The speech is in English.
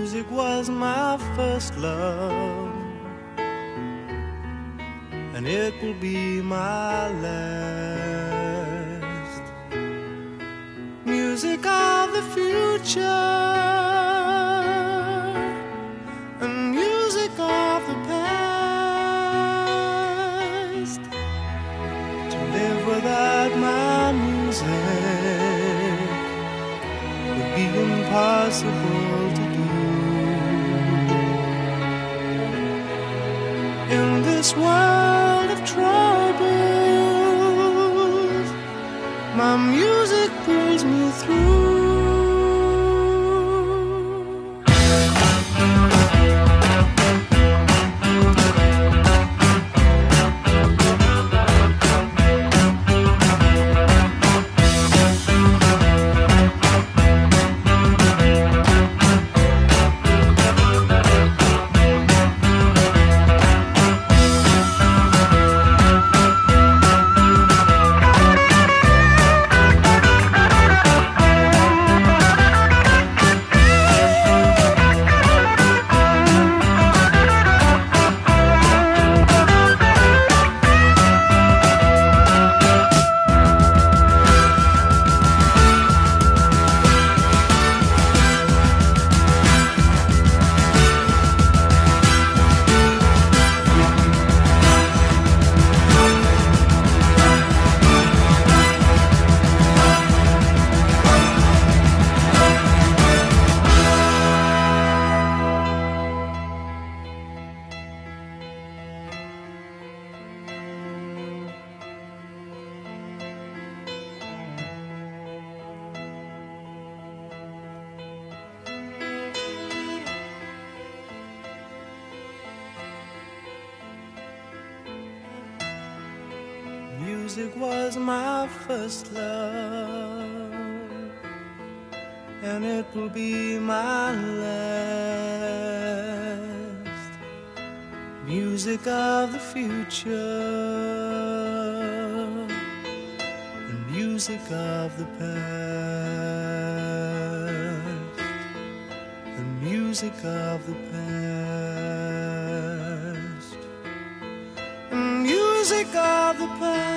Music was my first love, and it will be my last. Music of the future and music of the past. To live without my music would be impossible to do. In this world of troubles, my music pulls me through. Music was my first love, and it will be my last. Music of the future and music of the past, and music of the past, and music of the past.